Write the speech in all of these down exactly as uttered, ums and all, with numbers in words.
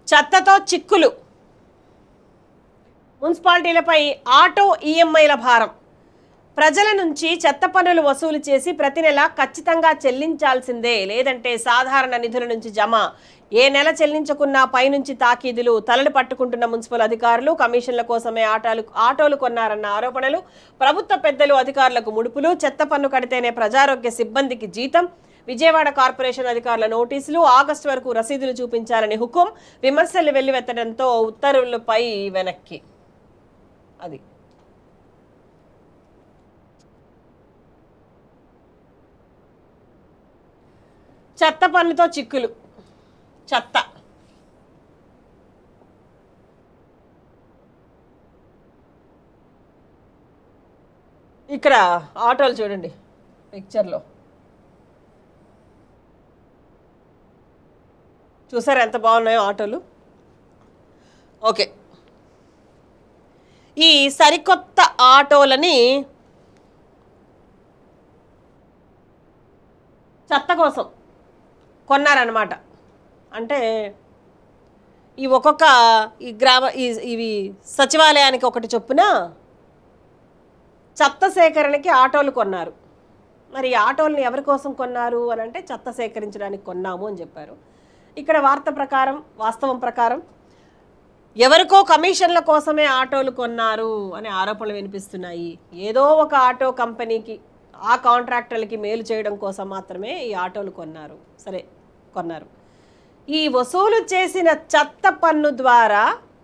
చెత్తతో చిక్కులు. మున్సిపాలిటీలపై ఆటో ఈఎంఐల భారం. ప్రజల నుంచి చెత్త పన్నులు వసూలు చేసి ప్రతి నెల ఖచ్చితంగా చెల్లించాల్సిందే, లేదంటే సాధారణ నిధుల నుంచి జమ. ఏ నెల చెల్లించకున్నా పైనుంచి తాకీదులు. తలలు పట్టుకుంటున్న మున్సిపల్ అధికారులు. కమిషన్ల కోసమే ఆటోలు ఆటోలు కొన్నారన్న ఆరోపణలు. ప్రభుత్వ పెద్దలు అధికారులకు ముడుపులు. చెత్త పన్ను కడితేనే ప్రజారోగ్య సిబ్బందికి జీతం. విజయవాడ కార్పొరేషన్ అధికారుల నోటీసులు. ఆగస్టు వరకు రసీదులు చూపించాలని హుకుం. విమర్శలు వెల్లువెత్తడంతో ఉత్తర్వులపై వెనక్కి. అది చెత్త పన్నుతో చిక్కులు. చెత్త ఇక్కడ ఆటోలు చూడండి పిక్చర్లో, చూసారా ఎంత బాగున్నాయో ఆటోలు. ఓకే, ఈ సరికొత్త ఆటోలని చెత్త కోసం కొన్నారన్నమాట. అంటే ఈ ఒక్కొక్క ఈ గ్రామ ఇవి సచివాలయానికి ఒకటి చొప్పున చెత్త సేకరణకి ఆటోలు కొన్నారు. మరి ఈ ఆటోలను ఎవరి కోసం కొన్నారు అని అంటే చెత్త సేకరించడానికి కొన్నాము అని చెప్పారు. ఇక్కడ వార్త ప్రకారం, వాస్తవం ప్రకారం ఎవరికో కమిషన్ల కోసమే ఆటోలు కొన్నారు అనే ఆరోపణలు వినిపిస్తున్నాయి. ఏదో ఒక ఆటో కంపెనీకి, ఆ కాంట్రాక్టర్లకి మేలు చేయడం కోసం మాత్రమే ఈ ఆటోలు కొన్నారు. సరే, కొన్నారు. ఈ వసూలు చేసిన చెత్త పన్ను ద్వారా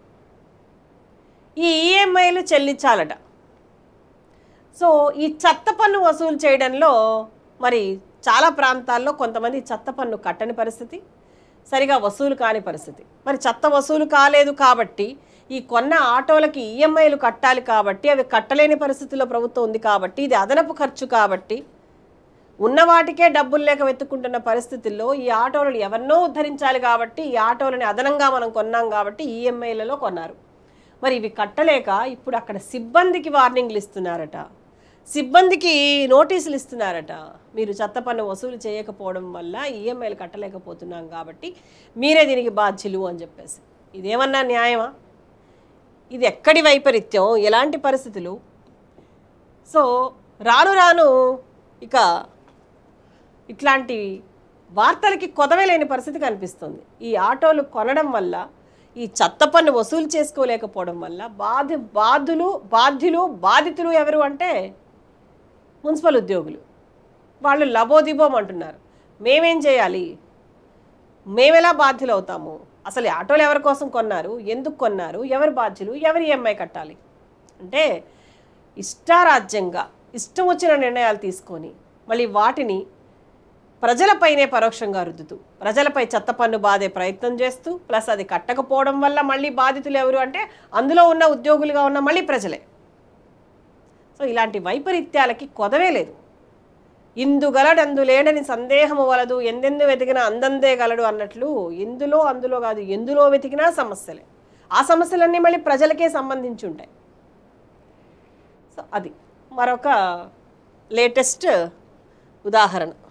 ఈ ఈఎంఐలు చెల్లించాలట. సో ఈ చెత్త పన్ను వసూలు చేయడంలో మరి చాలా ప్రాంతాల్లో కొంతమంది చెత్త పన్ను కట్టని పరిస్థితి, సరిగా వసూలు కాని పరిస్థితి. మరి చెత్త వసూలు కాలేదు కాబట్టి ఈ కొన్న ఆటోలకి ఈఎంఐలు కట్టాలి కాబట్టి అవి కట్టలేని పరిస్థితుల్లో ప్రభుత్వం ఉంది కాబట్టి ఇది అదనపు ఖర్చు కాబట్టి ఉన్న వాటికే డబ్బులు లేక వెతుక్కుంటున్న పరిస్థితుల్లో ఈ ఆటోలను ఎవరినో ఉద్ధరించాలి కాబట్టి ఈ ఆటోలని అదనంగా మనం కొన్నాం కాబట్టి ఈఎంఐలలో కొన్నారు. మరి ఇవి కట్టలేక ఇప్పుడు అక్కడ సిబ్బందికి వార్నింగ్లు ఇస్తున్నారట, సిబ్బందికి నోటీసులు ఇస్తున్నారట. మీరు చెత్త పన్ను వసూలు చేయకపోవడం వల్ల ఈఎంఐలు కట్టలేకపోతున్నాం కాబట్టి మీరే దీనికి బాధ్యులు అని చెప్పేసి. ఇదేమన్నా న్యాయమా? ఇది ఎక్కడి వైపరీత్యం, ఎలాంటి పరిస్థితులు? సో రాను రాను ఇక ఇట్లాంటి వార్తలకి కొదవే లేని పరిస్థితి కనిపిస్తుంది. ఈ ఆటోలు కొనడం వల్ల, ఈ చెత్త పన్ను వసూలు చేసుకోలేకపోవడం వల్ల బాధ బాధులు బాధ్యులు బాధితులు ఎవరు అంటే మున్సిపల్ ఉద్యోగులు. వాళ్ళు లబోదిబోం అంటున్నారు. మేమేం చేయాలి, మేమెలా బాధ్యులు అవుతాము? అసలు ఆటోలు ఎవరి కోసం కొన్నారు, ఎందుకు కొన్నారు, ఎవరు బాధ్యులు, ఎవరు ఈఎంఐ కట్టాలి అంటే ఇష్టారాజ్యంగా ఇష్టం వచ్చిన నిర్ణయాలు తీసుకొని మళ్ళీ వాటిని ప్రజలపైనే పరోక్షంగా రుద్దుతూ ప్రజలపై చెత్త పన్ను బాధే ప్రయత్నం చేస్తూ, ప్లస్ అది కట్టకపోవడం వల్ల మళ్ళీ బాధితులు ఎవరు అంటే అందులో ఉన్న ఉద్యోగులుగా ఉన్న మళ్ళీ ప్రజలే. సో ఇలాంటి వైపరీత్యాలకి కొదవే లేదు. ఇందుగలడందు లేడని సందేహము వలదు, ఎందెందు వెతికినా అందందే గలడు అన్నట్లు ఇందులో అందులో కాదు, ఎందులో వెతికినా సమస్యలే. ఆ సమస్యలన్నీ మళ్ళీ ప్రజలకే సంబంధించి ఉంటాయి. సో అది మరొక లేటెస్ట్ ఉదాహరణ.